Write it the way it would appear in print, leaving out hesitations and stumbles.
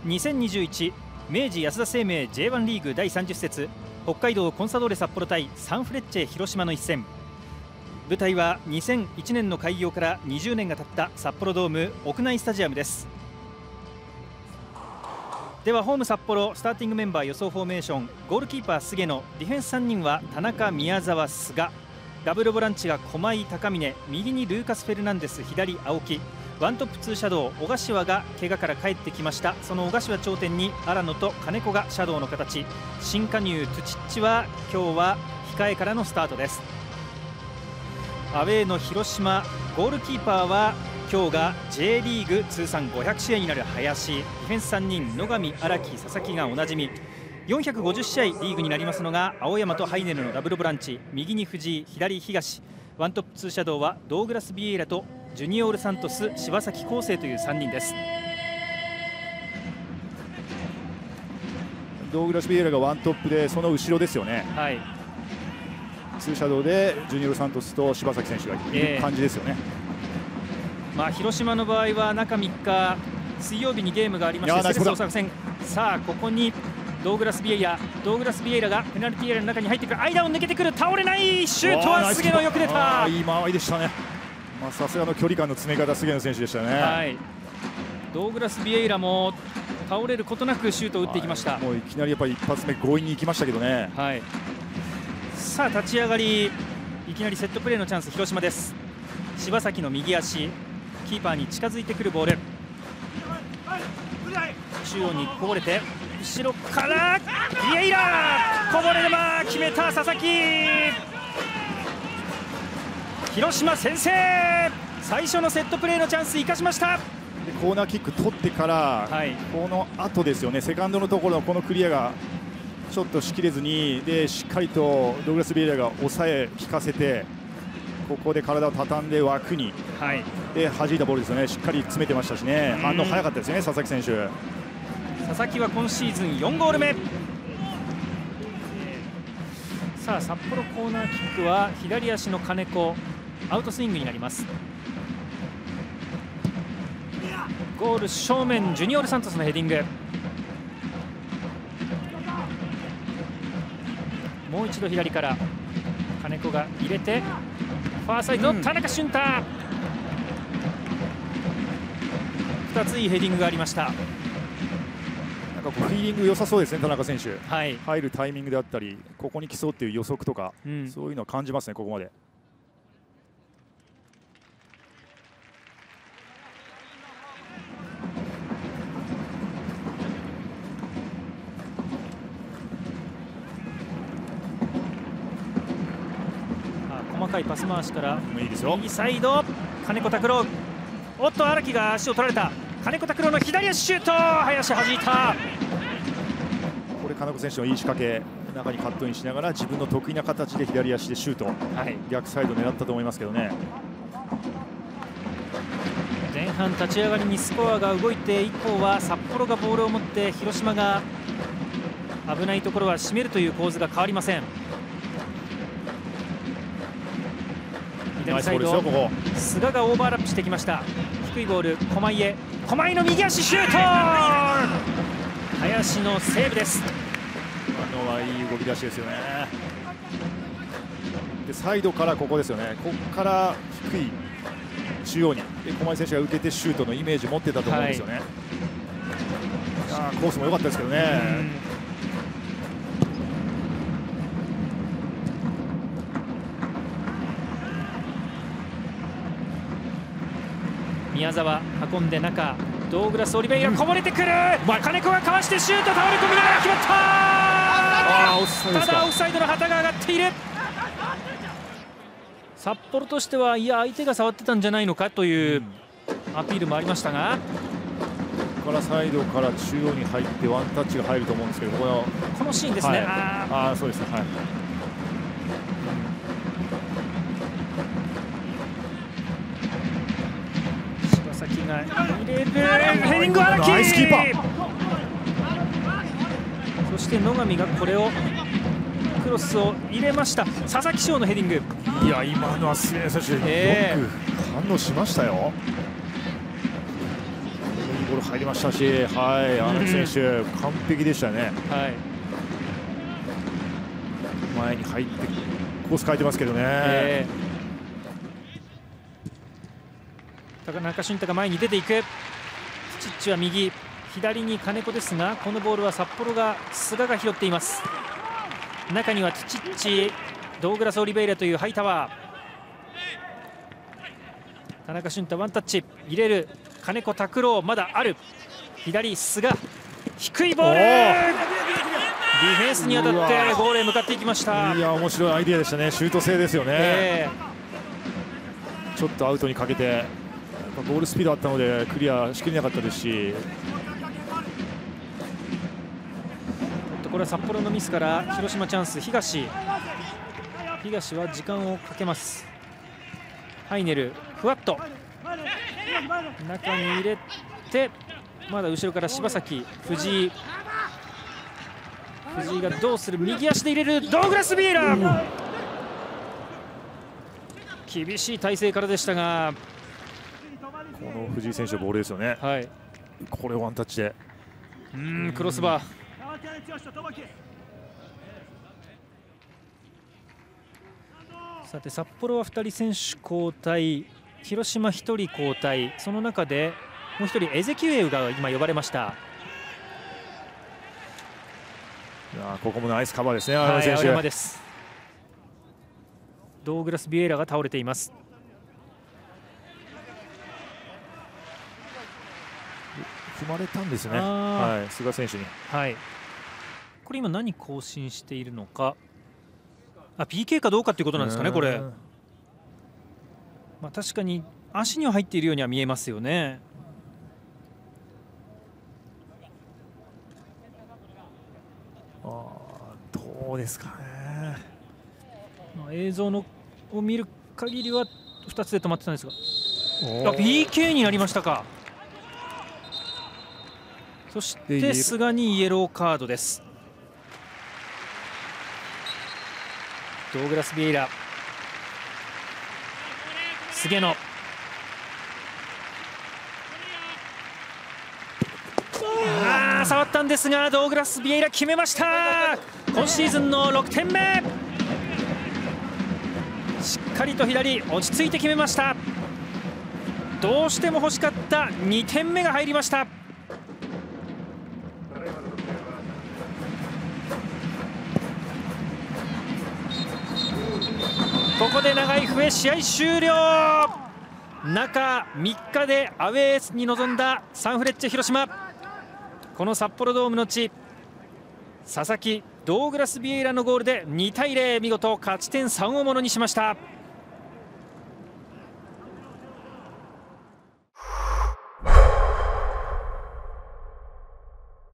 2021明治安田生命 J1 リーグ第30節北海道コンサドーレ札幌対サンフレッチェ広島の一戦。舞台は2001年の開業から20年が経った札幌ドーム屋内スタジアムです。ではホーム札幌スターティングメンバー予想フォーメーション。ゴールキーパー菅野、ディフェンス3人は田中、宮澤、菅。ダブルボランチが駒井、高峰、右にルーカス・フェルナンデス、左青木。ワントップ2シャドウ、小柏が怪我から帰ってきました。その小柏頂点に荒野と金子がシャドウの形。新加入トゥチッチは今日は控えからのスタートです。アウェーの広島、ゴールキーパーは今日が J リーグ通算500試合になる林。ディフェンス3人、野上、荒木、佐々木がおなじみ。450試合リーグになりますのが青山とハイネルのダブルボランチ。右に藤井、左東。ワントップ2シャドウはドーグラス・ビエイラとジュニオール・サントス、柴崎康生という3人です。 ドーグラス・ビエイラがワントップでその後ろですよね。 はい、 ツーシャドウでジュニオール・サントスと柴崎選手がいる感じですよね。 広島の場合は中3日水曜日にゲームがありまして、セレッソ大阪戦。さあここにドーグラス・ビエイラがペナルティーエリアの中に入ってくる。間を抜けてくる。倒れない。シュートは菅野、よく出た。 いい間合いでしたね。さすがの距離感の詰め方、菅野選手でしたね。 はい、ドーグラス・ビエイラも倒れることなくシュートを打っていきました。 もういきなりやっぱり一発目強引に行きましたけどね。 はい、さあ立ち上がりいきなりセットプレーのチャンス。広島です。柴崎の右足、キーパーに近づいてくるボール。中央にこぼれて後ろからビエイラ、こぼれ球決めた佐々木。広島先制。最初のセットプレーのチャンス生かしました。 でコーナーキック取ってから、この後ですよね。セカンドのところのこのクリアがちょっとしきれずに、でしっかりとドーグラス・ビエイラが抑え効かせて、ここで体を畳んで枠に、で弾いたボールですよね。しっかり詰めてましたしね。反応早かったですね、佐々木選手。 佐々木は今シーズン4ゴール目。さあ札幌コーナーキックは左足の金子、アウトスイングになります。ゴール正面、ジュニオール・サントスのヘディング。もう一度左から金子が入れて、ファーサイドの田中俊太。2ついいヘディングがありました。 フィーリング良さそうですね、田中選手。 入るタイミングであったり、ここに来そうっていう予測とか、そういうのを感じますね、ここまで。 細かいパス回しからいいですよ。 右サイド、金子拓郎。おっと荒木が足を取られた。金子拓郎の左足シュート、林弾いた。 これ金子選手のいい仕掛け、中にカットインしながら自分の得意な形で左足でシュート、逆サイド狙ったと思いますけどね。 前半立ち上がりにスコアが動いて以降は札幌がボールを持って広島が危ないところは締めるという構図が変わりません。左サイド、菅がオーバーラップしてきました。低いボール、駒井へ。駒井の右足シュート、林のセーブです。 今のはいい動き出しですよね。でサイドからここですよね。ここから低い中央に駒井選手が受けてシュートのイメージを持ってたと思うんですよね。コースも良かったですけどね。 宮澤運んで中、ドーグラス・オリベイラこぼれてくる。金子がかわしてシュート、倒れ込みながら決まった。ただオフサイドの旗が上がっている。札幌としては、いや相手が触ってたんじゃないのかというアピールもありましたが、 ここからサイドから中央に入ってワンタッチが入ると思うんですけど、 このシーンですね。 そうですね。 入れるヘディング、荒木。 ナイスキーパー。 そして野上がこれをクロスを入れました。佐々木翔のヘディング。 いや今のは菅野選手、よく反応しましたよ。いいボゴール入りましたし、はい、荒木選手、完璧でしたね。 はい、 前に入ってコース変えてますけどね。 高中俊太が前に出ていく。チッチは右、左に金子ですが、このボールは札幌が菅が拾っています。中にはチッチ、ドーグラス・オリベイラというハイタワー。田中俊太ワンタッチ入れる。金子拓郎まだある。左菅、低いボール、ディフェンスに当たってゴールへ向かっていきました。 いや、面白いアイデアでしたね。シュート性ですよね。ちょっとアウトにかけてボールスピードあったのでクリアしきれなかったですし、 これは札幌のミスから広島チャンス。東は時間をかけます。ハイネルふわっと中に入れて、まだ後ろから柴崎、藤井がどうする。右足で入れる。ドーグラス・ビエラ、厳しい体勢からでしたが、 この藤井選手のボールですよね。 はい、 これワンタッチでクロスバー。さて札幌は2人選手交代、広島1人交代。その中でもう1人エゼキュエウが今呼ばれました。 いや、ここもナイスカバーですね。 青山です。ドーグラス・ビエイラが倒れています。 踏まれたんですね、はい、菅選手に。 はい、これ今何更新しているのか。PK かどうかということなんですかね、これ。確かに足には入っているようには見えますよね。 どうですかね。 映像を見る限りは2つで止まってたんですが、PK になりましたか。そして菅にイエローカードです。ドーグラス・ビエイラ、菅野、触ったんですがドーグラス・ビエイラ決めました。今シーズンの6点目。しっかりと左、落ち着いて決めました。どうしても欲しかった2点目が入りました。ここで長い笛、試合終了。中3日でアウェーに臨んだサンフレッチェ広島。この札幌ドームの地、佐々木ドーグラス・ビエイラのゴールで2対0、見事勝ち点3をものにしました。